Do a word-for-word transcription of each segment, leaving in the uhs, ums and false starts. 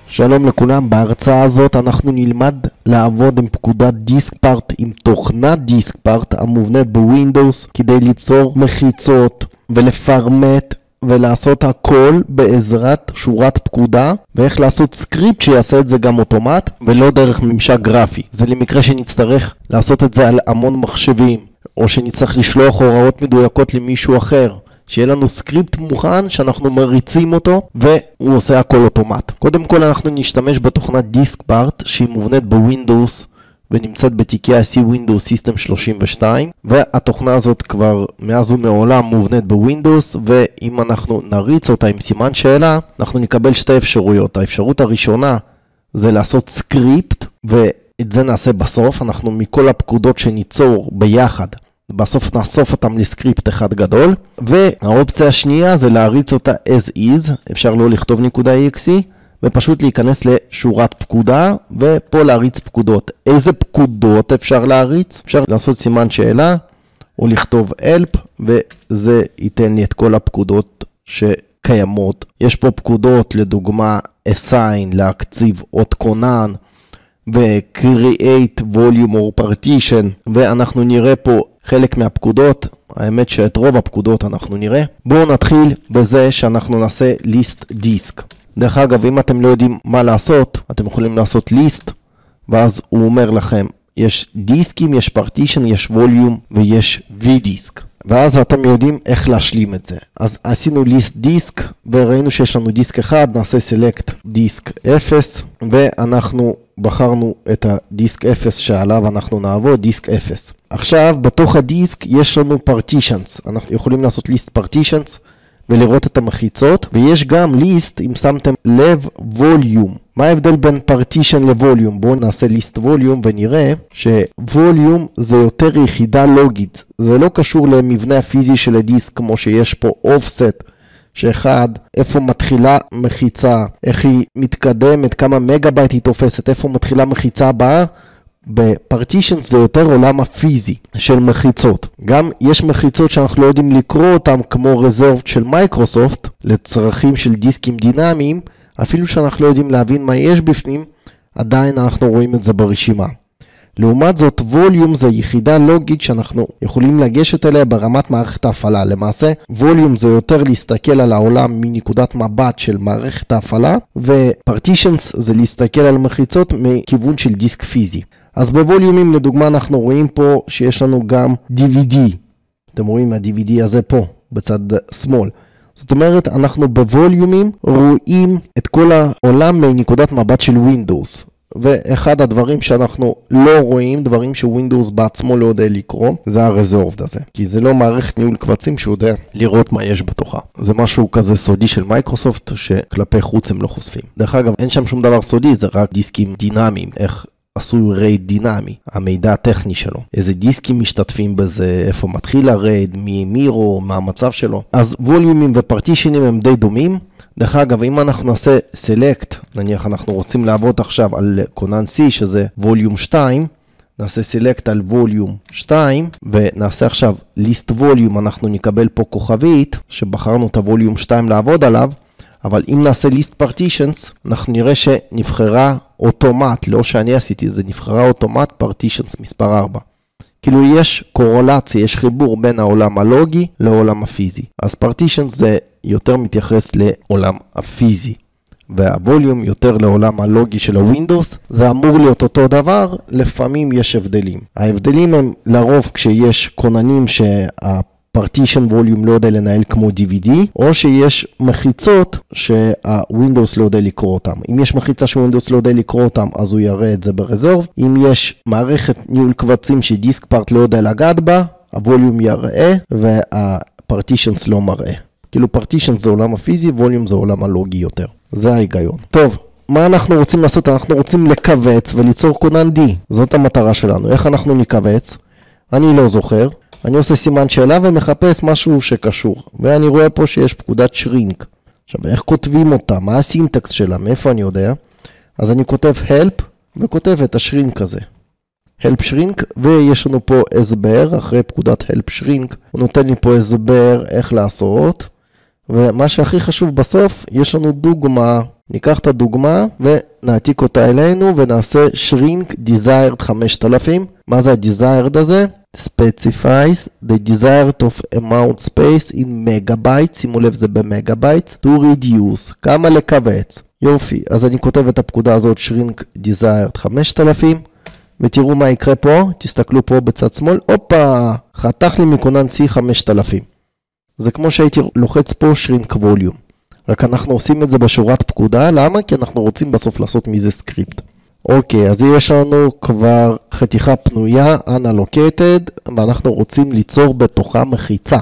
שלום לכולם, בהרצאה הזאת אנחנו נלמד לעבוד עם פקודת דיסקפארט, עם תוכנת דיסקפארט המובנית בווינדוס, כדי ליצור מחיצות ולפרמט ולעשות הכל בעזרת שורת פקודה, ואיך לעשות סקריפט שיעשה את זה גם אוטומט ולא דרך ממשק גרפי. זה למקרה שנצטרך לעשות את זה על המון מחשבים, או שנצטרך לשלוח הוראות מדויקות למישהו אחר. שיהיה לנו סקריפט מוכן שאנחנו מריצים אותו והוא עושה הכל אוטומט. קודם כל אנחנו נשתמש בתוכנת דיסקפארט שהיא מובנית בווינדוס ונמצאת בתיקי ה-C Windows System שלושים ושתיים, והתוכנה הזאת כבר מאז ומעולם מובנית בווינדוס, ואם אנחנו נריץ אותה עם סימן שאלה אנחנו נקבל שתי אפשרויות. האפשרות הראשונה זה לעשות סקריפט, ואת זה נעשה בסוף. אנחנו מכל הפקודות שניצור ביחד בסוף נאסוף אותם לסקריפט אחד גדול, והאופציה השנייה זה להריץ אותה as is, אפשר לא לכתוב נקודה .exe ופשוט להיכנס לשורת פקודה ופה להריץ פקודות. איזה פקודות אפשר להריץ? אפשר לעשות סימן שאלה או לכתוב help וזה ייתן לי את כל הפקודות שקיימות. יש פה פקודות לדוגמה assign, להקציב אות כונן, ו-create volume or partition, ואנחנו נראה פה חלק מהפקודות. האמת שאת רוב הפקודות אנחנו נראה. בואו נתחיל בזה שאנחנו נעשה list disk. דרך אגב, אם אתם לא יודעים מה לעשות, אתם יכולים לעשות list, ואז הוא אומר לכם, יש דיסקים, יש partition, יש volume ויש vdisk. ואז אתם יודעים איך להשלים את זה. אז עשינו list disk, וראינו שיש לנו דיסק אחד, נעשה select דיסק אפס, ואנחנו בחרנו את הדיסק אפס שעליו אנחנו נעבוד, דיסק אפס. עכשיו, בתוך הדיסק יש לנו partitions. אנחנו יכולים לעשות list partitions ולראות את המחיצות, ויש גם list, אם שמתם לב, volume. מה ההבדל בין partition לווליום? בואו נעשה list volume ונראה שווליום זה יותר יחידה לוגית. זה לא קשור למבנה הפיזי של הדיסק כמו שיש פה offset, שאחד, איפה מתחילה מחיצה, איך היא מתקדמת, כמה מגה-בייט היא תופסת, איפה מתחילה מחיצה הבאה. בפרטישנס זה יותר עולם הפיזי של מחיצות. גם יש מחיצות שאנחנו לא יודעים לקרוא אותם כמו רזרב של מייקרוסופט לצרכים של דיסקים דינמיים, אפילו שאנחנו לא יודעים להבין מה יש בפנים, עדיין אנחנו רואים את זה ברשימה. לעומת זאת, ווליום זה יחידה לוגית שאנחנו יכולים לגשת אליה ברמת מערכת ההפעלה. למעשה, ווליום זה יותר להסתכל על העולם מנקודת מבט של מערכת ההפעלה, ופרטישנס זה להסתכל על מחיצות מכיוון של דיסק פיזי. אז בווליומים, לדוגמה, אנחנו רואים פה שיש לנו גם די וי די. אתם רואים ה-די וי די הזה פה, בצד שמאל. זאת אומרת, אנחנו בווליומים רואים את כל העולם מנקודת מבט של ווינדוס. ואחד הדברים שאנחנו לא רואים, דברים שווינדוס בעצמו לא יודע לקרוא, זה הרזורבד הזה. כי זה לא מערכת ניהול קבצים שהוא יודע לראות מה יש בתוכה. זה משהו כזה סודי של מייקרוסופט שכלפי חוץ הם לא חושפים. דרך אגב, אין שם שום דבר סודי, זה רק דיסקים דינמיים. איך עשוי רייד דינמי, המידע הטכני שלו. איזה דיסקים משתתפים בזה, איפה מתחיל הרייד, מי מירו, מה המצב שלו. אז ווליומים ופרטישנים הם די דומים. דרך אגב, אם אנחנו נעשה select, נניח אנחנו רוצים לעבוד עכשיו על כונן C, שזה ווליום שתיים, נעשה select על ווליום שתיים, ונעשה עכשיו list volume, אנחנו נקבל פה כוכבית, שבחרנו את הווליום שתיים לעבוד עליו, אבל אם נעשה list partitions, אנחנו נראה שנבחרה אוטומט, לא שאני עשיתי, זה נבחרה אוטומט partitions מספר ארבע. כאילו יש קורולציה, יש חיבור בין העולם הלוגי לעולם הפיזי. אז partitions זה יותר מתייחס לעולם הפיזי, והווליום יותר לעולם הלוגי של הווינדוס. זה אמור להיות אותו דבר, לפעמים יש הבדלים. ההבדלים הם לרוב כשיש כוננים שהפרטישן ווליום לא יודע לנהל כמו די וי די, או שיש מחיצות שהווינדוס לא יודע לקרוא אותם. אם יש מחיצה שהווינדוס לא יודע לקרוא אותם, אז הוא יראה את זה ברזרב. אם יש מערכת ניהול קבצים שדיסקפארט לא יודע לגעת בה, הווליום יראה והפרטישנס לא מראה. כאילו פרטישנס זה עולם הפיזי, ווליום זה עולם הלוגי יותר. זה ההיגיון. טוב, מה אנחנו רוצים לעשות? אנחנו רוצים לקבץ וליצור כונן D. זאת המטרה שלנו. איך אנחנו נקבץ? אני לא זוכר. אני עושה סימן שאלה ומחפש משהו שקשור. ואני רואה פה שיש פקודת שרינק. עכשיו, איך כותבים אותה? מה הסינטקס שלה? מאיפה אני יודע? אז אני כותב help וכותב את השרינק הזה. help shrink, ויש לנו פה הסבר, אחרי פקודת help shrink, הוא נותן לי פה הסבר איך לעשות, ומה שהכי חשוב בסוף, יש לנו דוגמה. ניקח את הדוגמה ונעתיק אותה אלינו ונעשה shrink desired חמשת אלפים. מה זה ה-desired הזה? specifies the desired of amount space in megabytes, שימו לב זה במגabits, to reduce, כמה לקבץ. יופי, אז אני כותב את הפקודה הזאת shrink desired חמשת אלפים, ותראו מה יקרה פה, תסתכלו פה בצד שמאל, הופה, חתך לי מכונן C חמשת אלפים. זה כמו שהייתי לוחץ פה shrink volume. רק אנחנו עושים את זה בשורת פקודה, למה? כי אנחנו רוצים בסוף לעשות מזה סקריפט. אוקיי, אז יש לנו כבר חתיכה פנויה, unallocated, ואנחנו רוצים ליצור בתוכה מחיצה.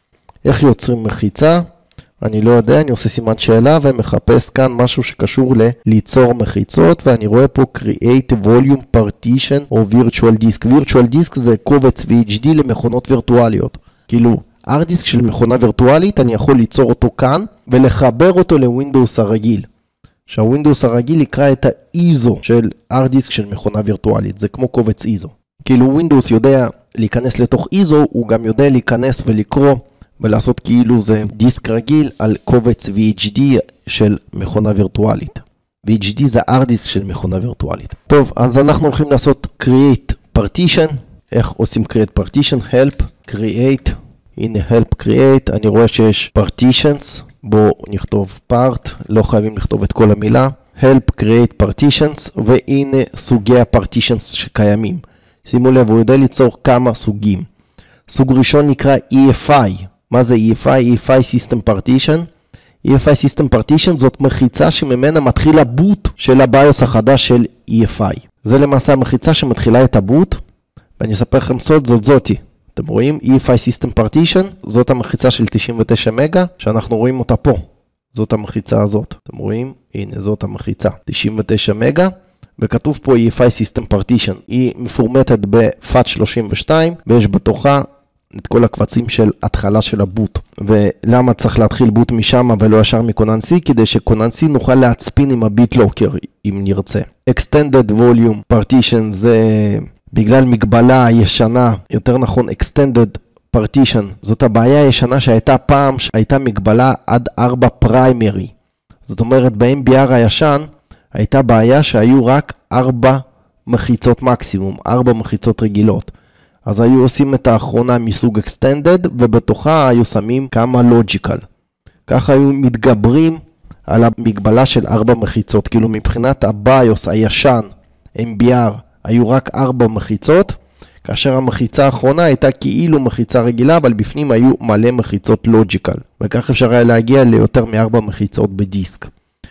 איך יוצרים מחיצה? אני לא יודע, אני עושה סימן שאלה ומחפש כאן משהו שקשור ליצור מחיצות, ואני רואה פה create volume partition או virtual disk. virtual disk זה קובץ וי אייץ' די למכונות וירטואליות. כאילו, hard disk של מכונה וירטואלית, אני יכול ליצור אותו כאן ולחבר אותו לווינדוס הרגיל. שהווינדוס הרגיל יקרא את ה-איזו של hard disk של מכונה וירטואלית. זה כמו קובץ איזו. כאילו ווינדוס יודע להיכנס לתוך איזו, הוא גם יודע להיכנס ולקרוא ולעשות כאילו זה דיסק רגיל על קובץ וי אייץ' די של מכונה וירטואלית. וי אייץ' די זה hard disk של מכונה וירטואלית. טוב, אז אנחנו הולכים לעשות create partition. איך עושים create partition? help, create. הנה help create, אני רואה שיש partitions, בואו נכתוב part, לא חייבים לכתוב את כל המילה, help create partitions, והנה סוגי ה-partitions שקיימים. שימו לב, הוא יודע ליצור כמה סוגים. סוג ראשון נקרא אי אף איי. מה זה אי אף איי? אי אף איי System Partition. אי אף איי System Partition זאת מחיצה שממנה מתחיל הבוט של הביוס החדש של אי אף איי. זה למעשה המחיצה שמתחילה את הבוט, ואני אספר לכם סוד, זאת זאתי. אתם רואים? אי אף איי System Partition, זאת המחיצה של תשעים ותשע מגה, שאנחנו רואים אותה פה. זאת המחיצה הזאת. אתם רואים? הנה, זאת המחיצה. תשעים ותשע מגה, וכתוב פה אי אף איי System Partition. היא מפורמטת ב-פאט שלושים ושתיים, ויש בתוכה את כל הקבצים של התחלה של הבוט. ולמה צריך להתחיל בוט משם ולא ישר מקונן C? כדי שקונן C נוכל להצפין עם הביט לוקר, אם נרצה. Extended Volume Partition זה בגלל מגבלה הישנה, יותר נכון Extended Partition. זאת הבעיה הישנה שהייתה פעם, שהייתה מגבלה עד ארבע פריימרי. זאת אומרת, ב-אם בי אר הישן הייתה בעיה שהיו רק ארבע מחיצות מקסימום, ארבע מחיצות רגילות. אז היו עושים את האחרונה מסוג Extended, ובתוכה היו שמים כמה Logical. ככה היו מתגברים על המגבלה של ארבע מחיצות. כאילו מבחינת הביוס הישן, אם בי אר, היו רק ארבע מחיצות, כאשר המחיצה האחרונה הייתה כאילו מחיצה רגילה, אבל בפנים היו מלא מחיצות Logical. וכך אפשר היה להגיע ליותר מארבע מחיצות בדיסק.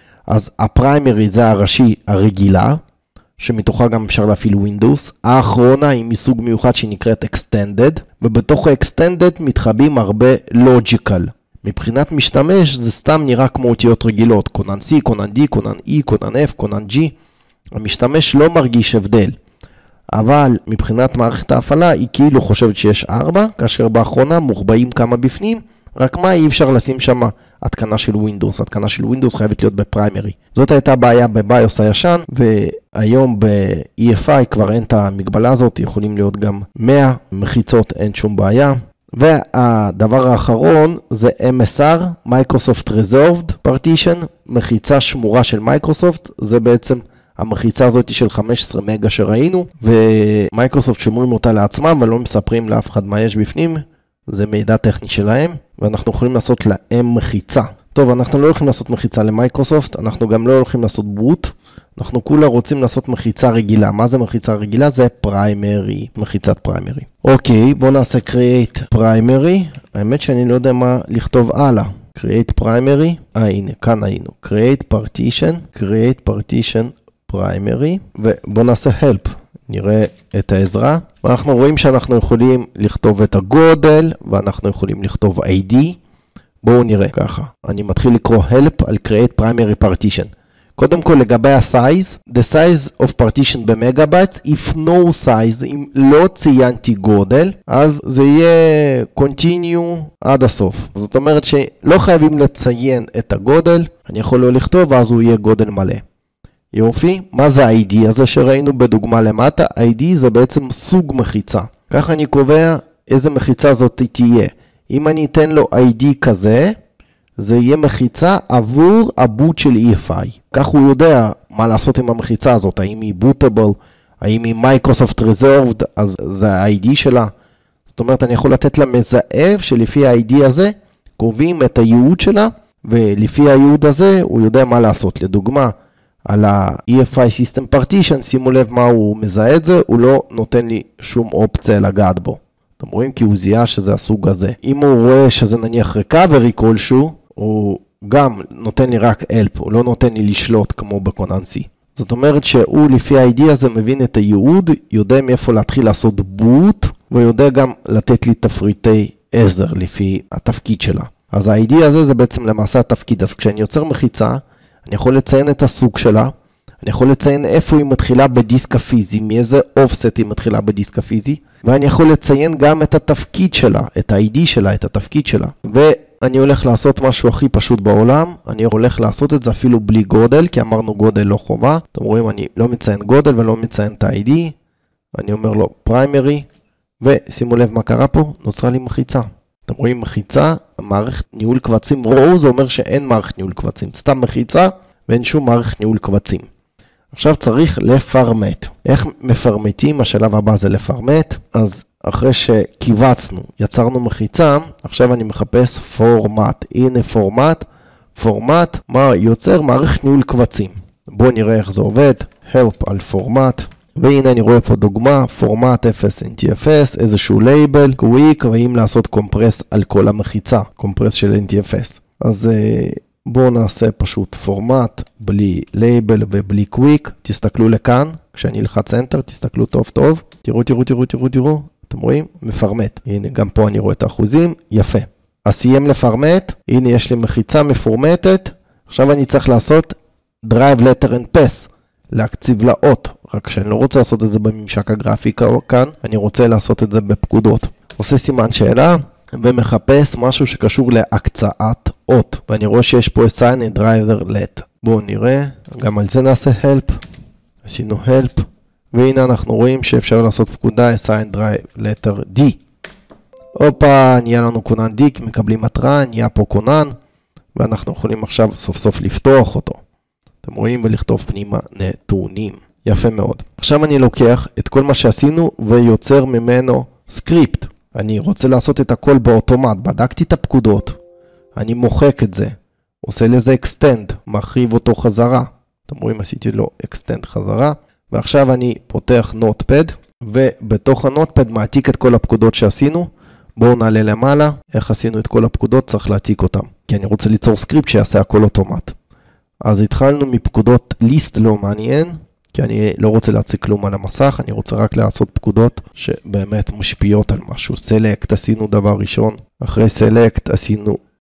אז הפריימרי זה הראשי הרגילה, שמתוכה גם אפשר להפעיל Windows. האחרונה היא מסוג מיוחד שנקראת Extended, ובתוך ה-Extended מתחבים הרבה Logical. מבחינת משתמש זה סתם נראה כמו אותיות רגילות, קונן C, קונן D, קונן E, קונן F, קונן G. המשתמש לא מרגיש הבדל. אבל מבחינת מערכת ההפעלה היא כאילו חושבת שיש ארבע, כאשר באחרונה מוחבאים כמה בפנים, רק מה אי אפשר לשים שם התקנה של Windows. התקנה של Windows חייבת להיות בפריימרי. זאת הייתה בעיה בביוס הישן, והיום ב-אי אף איי כבר אין את המגבלה הזאת, יכולים להיות גם מאה מחיצות, אין שום בעיה. והדבר האחרון זה אם אס אר, Microsoft Reserved Partition, מחיצה שמורה של מייקרוסופט, זה בעצם המחיצה הזאת של חמש עשרה מגה שראינו, ומייקרוסופט שומרים אותה לעצמם ולא מספרים לאף אחד מה יש בפנים, זה מידע טכני שלהם, ואנחנו יכולים לעשות להם מחיצה. טוב, אנחנו לא הולכים לעשות מחיצה למייקרוסופט, אנחנו גם לא הולכים לעשות בוט, אנחנו כולה רוצים לעשות מחיצה רגילה. מה זה מחיצה רגילה? זה פריימרי, מחיצת פריימרי. אוקיי, בואו נעשה create פריימרי, האמת שאני לא יודע מה לכתוב הלאה. create primary, אה הנה, כאן היינו, create partition, create partition primary, ובואו נעשה help, נראה את העזרה, ואנחנו רואים שאנחנו יכולים לכתוב את הגודל, ואנחנו יכולים לכתוב איי די, בואו נראה ככה, אני מתחיל לקרוא help על create primary partition. קודם כל לגבי ה-size, the size of partition במגה-בייטס, if no size, אם לא ציינתי גודל, אז זה יהיה continue עד הסוף. זאת אומרת שלא חייבים לציין את הגודל, אני יכול לא לכתוב, ואז הוא יהיה גודל מלא. יופי, מה זה איי די הזה שראינו בדוגמה למטה? איי די זה בעצם סוג מחיצה. ככה אני קובע איזה מחיצה זאת תהיה. אם אני אתן לו איי די כזה, זה יהיה מחיצה עבור הבוט של אי אף איי. כך הוא יודע מה לעשות עם המחיצה הזאת, האם היא בוטable, האם היא מייקרוסופט ריזורבד, אז זה ה-איי די שלה. זאת אומרת, אני יכול לתת לה מזהב שלפי ה-איי די הזה, קובעים את הייעוד שלה, ולפי הייעוד הזה הוא יודע מה לעשות. לדוגמה, על ה-אי אף איי System Partition, שימו לב מה הוא מזהה את זה, הוא לא נותן לי שום אופציה לגעת בו. אתם רואים? כי הוא זיהה שזה הסוג הזה. אם הוא רואה שזה נניח recovery כלשהו, הוא גם נותן לי רק help, הוא לא נותן לי לשלוט כמו בקוננסי. זאת אומרת שהוא לפי ה-איי די הזה מבין את הייעוד, יודע מאיפה להתחיל לעשות בוט, ויודע גם לתת לי תפריטי עזר לפי התפקיד שלה. אז ה-איי די הזה זה בעצם למעשה התפקיד. אז כשאני יוצר מחיצה, אני יכול לציין את הסוג שלה, אני יכול לציין איפה היא מתחילה בדיסק הפיזי, מאיזה אופסט היא מתחילה בדיסק הפיזי, ואני יכול לציין גם את התפקיד שלה, את ה-איי די שלה, את התפקיד שלה. ואני הולך לעשות משהו הכי פשוט בעולם, אני הולך לעשות את זה אפילו בלי גודל, כי אמרנו גודל לא חובה. אתם רואים, אני לא מציין גודל ולא מציין את ה-איי די, אני אומר לו פריימרי, ושימו לב מה קרה פה, נוצרה לי מחיצה. אתם רואים מחיצה, מערכת ניהול קבצים, רואו זה אומר שאין מערכת ניהול קבצים, סתם מחיצה ואין שום מערכת ניהול קבצים. עכשיו צריך לפרמט. איך מפרמטים? השלב הבא זה לפרמט. אז אחרי שקיבצנו, יצרנו מחיצה, עכשיו אני מחפש פורמט. הנה פורמט, פורמט, מה יוצר? מערכת ניהול קבצים. בואו נראה איך זה עובד. help על פורמט. והנה אני רואה פה דוגמה, פורמט אפס אן טי אף אס, איזשהו לייבל, קוויק, ואם לעשות קומפרס על כל המחיצה, קומפרס של אן טי אף אס. אז בואו נעשה פשוט פורמט, בלי לייבל ובלי קוויק. תסתכלו לכאן, כשאני אלחץ Enter, תסתכלו טוב טוב. תראו, תראו, תראו, תראו, תראו. אתם רואים? מפרמט. הנה, גם פה אני רואה את האחוזים. יפה. אז סיים לפרמט. הנה, יש לי מחיצה מפורמטת. עכשיו אני צריך לעשות Drive Letter and Path. להקציב לאות, רק שאני לא רוצה לעשות את זה בממשק הגרפיקה כאן, אני רוצה לעשות את זה בפקודות. עושה סימן שאלה ומחפש משהו שקשור להקצאת אות, ואני רואה שיש פה assign a driver let. בואו נראה, גם על זה נעשה help, עשינו help, והנה אנחנו רואים שאפשר לעשות פקודה assign drive letter D. הופה, נהיה לנו כונן D, כי מקבלים התראה, נהיה פה כונן, ואנחנו יכולים עכשיו סוף סוף לפתוח אותו. אתם רואים ולכתוב פנימה נתונים. יפה מאוד. עכשיו אני לוקח את כל מה שעשינו ויוצר ממנו סקריפט. אני רוצה לעשות את הכל באוטומט. בדקתי את הפקודות. אני מוחק את זה. עושה לזה extend. מרחיב אותו חזרה. אתם רואים, עשיתי לו extend חזרה. ועכשיו אני פותח נוטפד. ובתוך הנוטפד מעתיק את כל הפקודות שעשינו. בואו נעלה למעלה. איך עשינו את כל הפקודות? צריך להעתיק אותם. כי אני רוצה ליצור סקריפט שיעשה הכל אוטומט. אז התחלנו מפקודות ליסט לא מעניין, כי אני לא רוצה להציג כלום על המסך, אני רוצה רק לעשות פקודות שבאמת משפיעות על משהו. סלקט עשינו דבר ראשון, אחרי סלקט עשינו